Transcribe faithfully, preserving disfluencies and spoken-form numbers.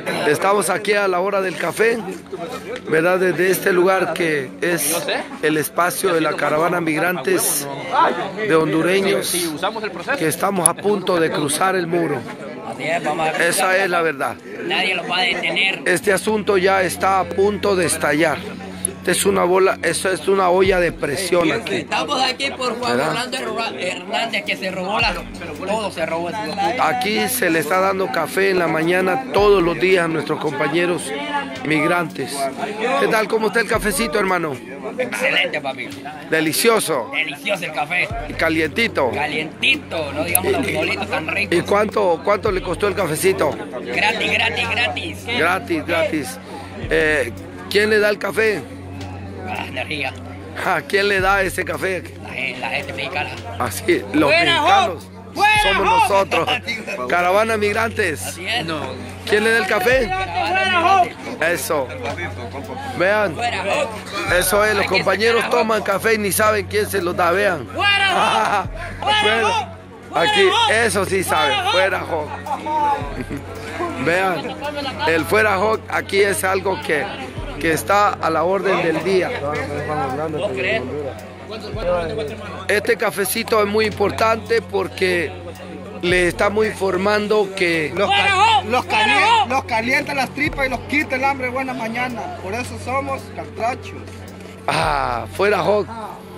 Estamos aquí a la hora del café, ¿verdad? Desde este lugar que es el espacio de la caravana migrantes de hondureños, que estamos a punto de cruzar el muro. Esa es la verdad. Nadie lo va a detener. Este asunto ya está a punto de estallar. Esta es una bola, eso es una olla de presión aquí. Estamos aquí por Juan Orlando Hernández, que se robó la, todo se robó. Aquí se le está dando café en la mañana todos los días a nuestros compañeros migrantes. ¿Qué tal? ¿Cómo está el cafecito, hermano? Excelente, papi. Delicioso. Delicioso el café. Y calientito. Calientito, no digamos los bolitos tan ricos. ¿Y cuánto, cuánto le costó el cafecito? Gratis, gratis, gratis. Gratis, gratis. Eh, ¿Quién le da el café? Ah, energía. ¿A quién le da ese café? La, gente, la gente mexicana. Así, los mexicanos. Somos nosotros. Caravana migrantes. Así es. No. ¿Quién le da el café? Eso. Vean. Eso es, los compañeros toman café y ni saben quién se los da, vean. Fuera. Aquí, eso sí saben. Fuera Hawk. Vean. El fuera Hawk aquí es algo que, que está a la orden del día. Este cafecito es muy importante porque le estamos informando que los, ca los, calienta, los calienta las tripas y los quita el hambre buena mañana. Por eso somos catrachos. Ah, fuera Hawk.